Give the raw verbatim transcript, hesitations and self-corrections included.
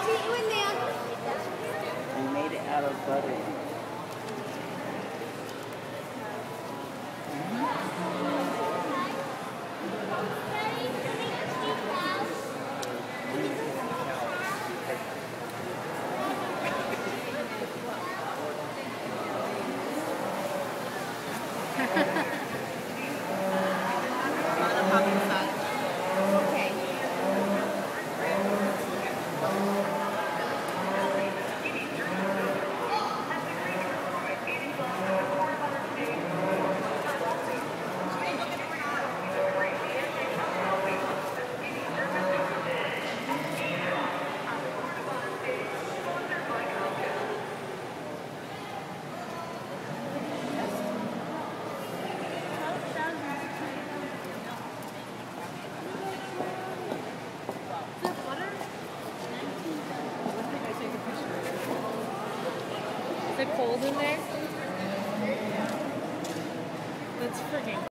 I'll meet you in there. We made it out of butter. Is it cold in there? That's freaking